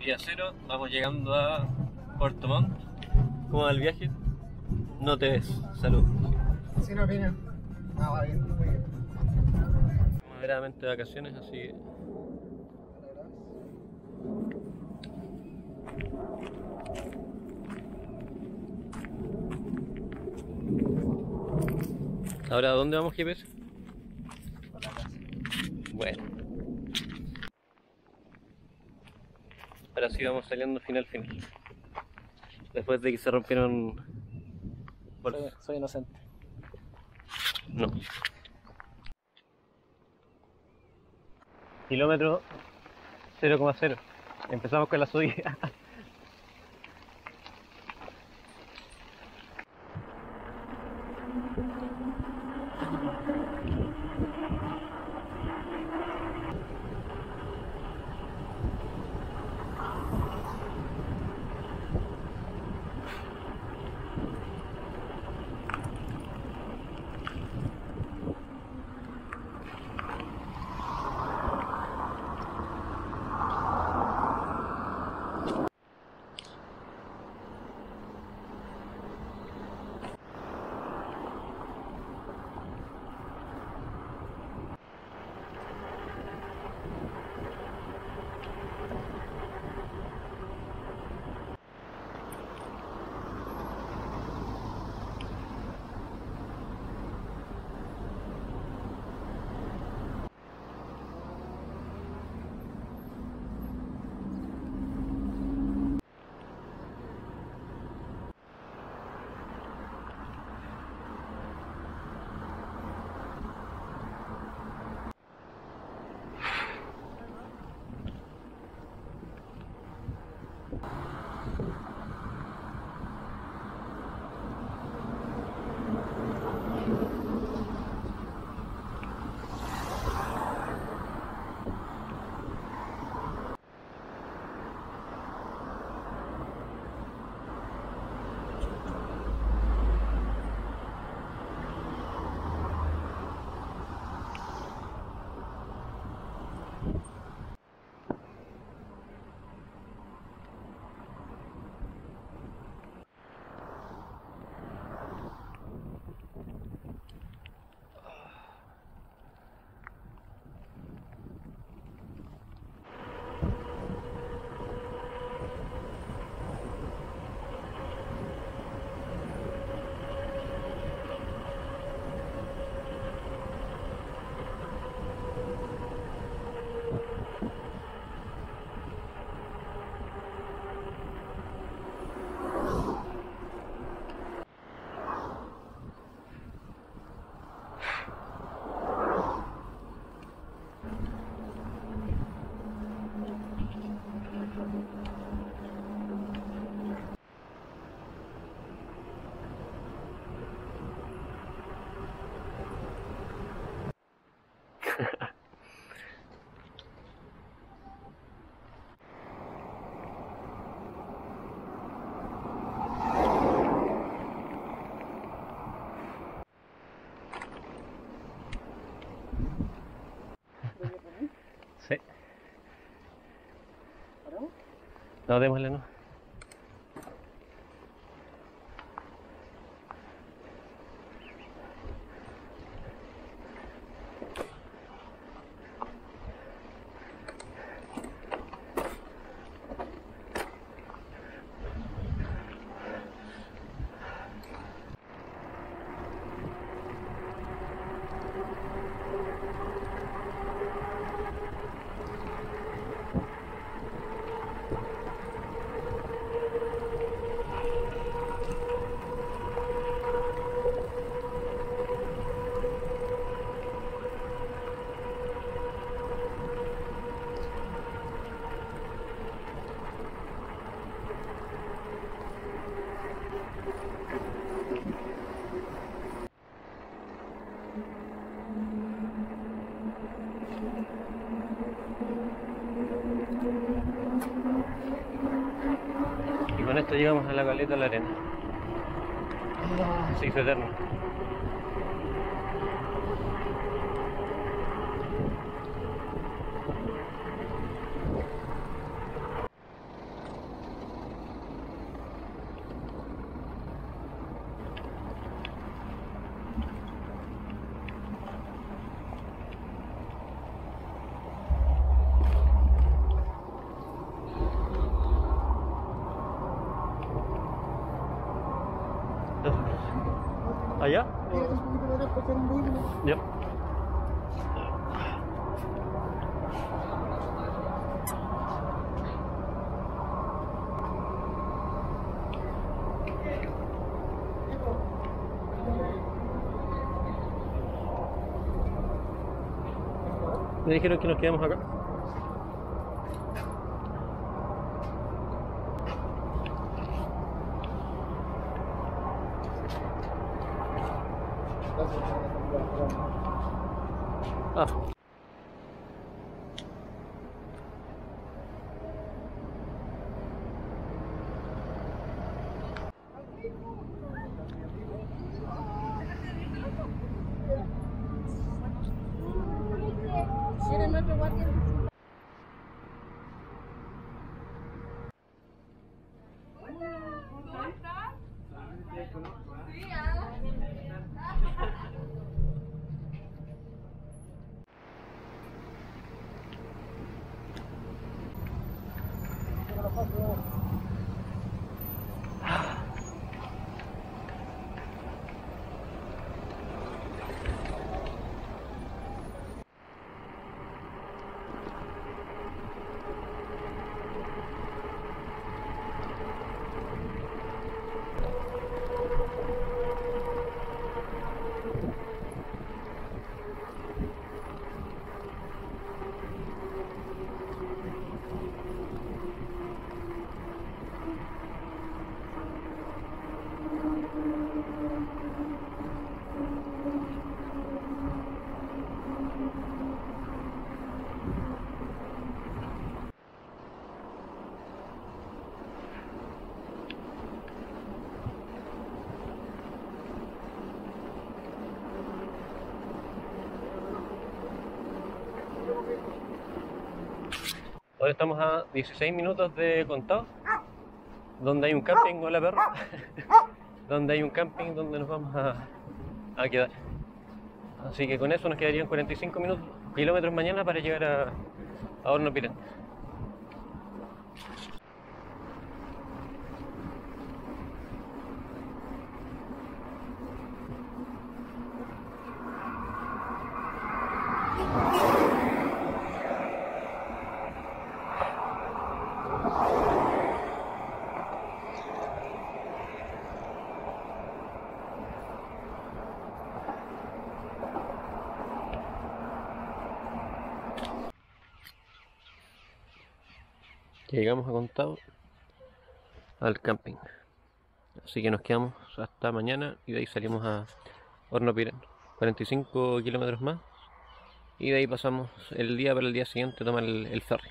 Día cero, vamos llegando a Puerto Montt. ¿Cómo va el viaje? No te ves, salud. Sí, no opina. Ah, va bien, muy bien. Moderadamente de vacaciones, así que... ¿Ahora dónde vamos, GPS? Por la casa. Bueno. Ahora sí vamos saliendo final. Después de que se rompieron... Soy inocente. No. Kilómetro 0,0. Empezamos con la subida. Sí. ¿Paramos? No, démosle, no. Y con esto llegamos a la caleta de la arena. Se hizo eterno. ¿Allá? Tírate un poquito para atrás para hacer un vehículo. Ya. Me dijeron que nos quedamos acá. Ah. Era nuestro guardia. Ahora estamos a 16 minutos de Contado, donde hay un camping, hola perro, donde hay un camping donde nos vamos a quedar. Así que con eso nos quedarían 45 kilómetros mañana para llegar a Hornopirén. Llegamos a Contado al camping, así que nos quedamos hasta mañana y de ahí salimos a Hornopirén, 45 kilómetros más, y de ahí pasamos el día para el día siguiente tomar el ferry.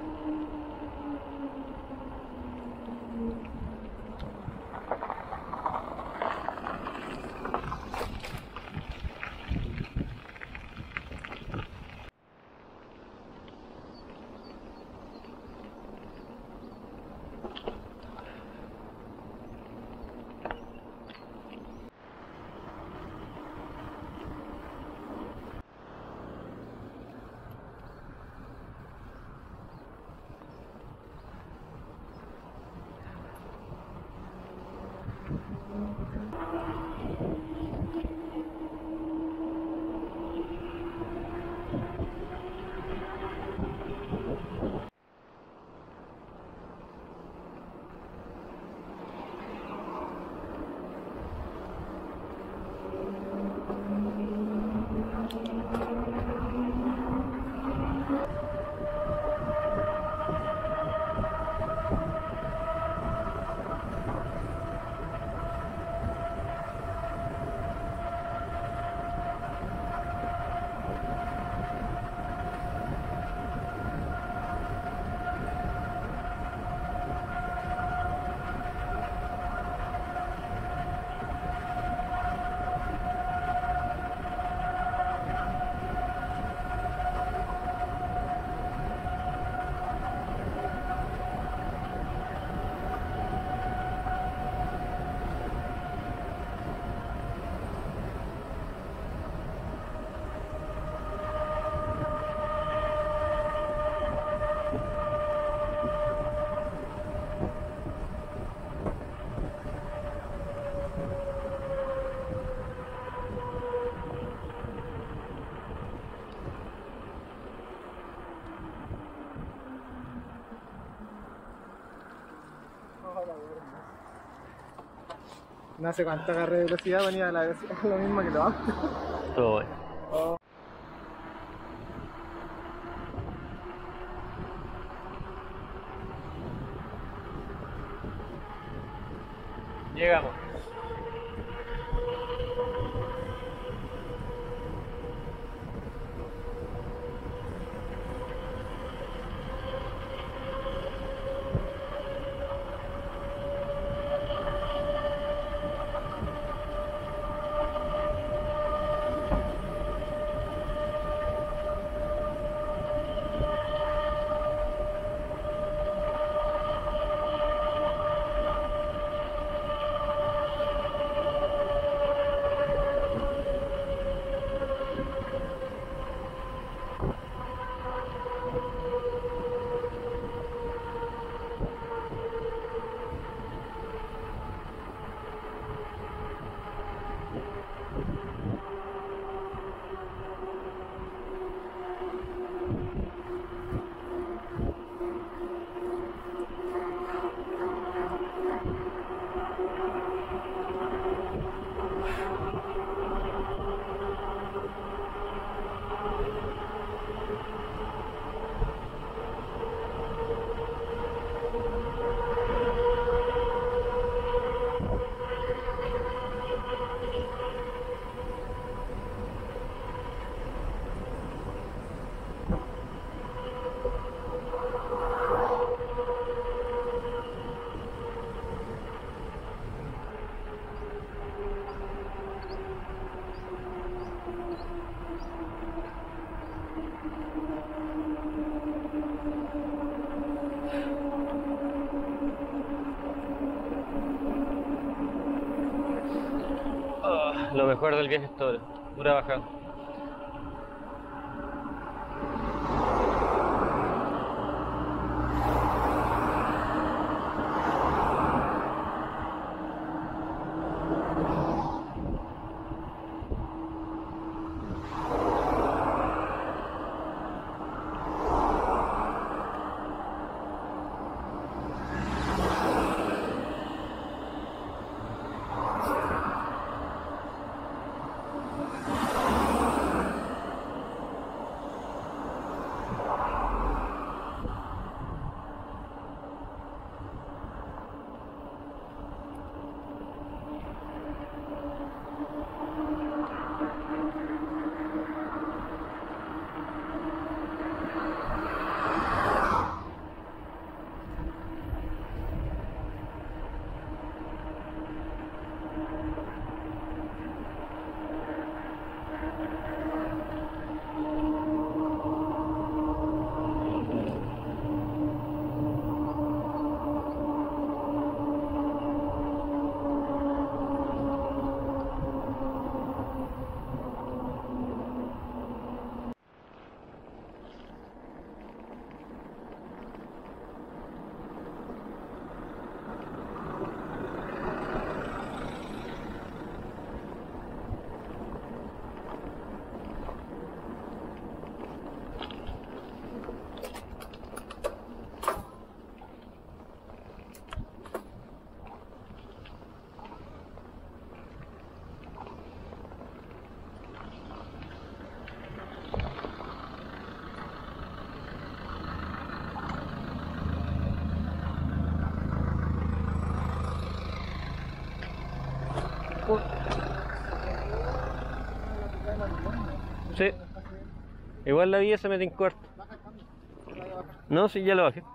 No sé cuánto agarré de velocidad, venía a la velocidad lo mismo que los autos. Todo bueno. Oh. Llegamos. Lo mejor del viaje es todo, pura bajada. Igual la vida se mete en corto. No, sí, ya lo bajé.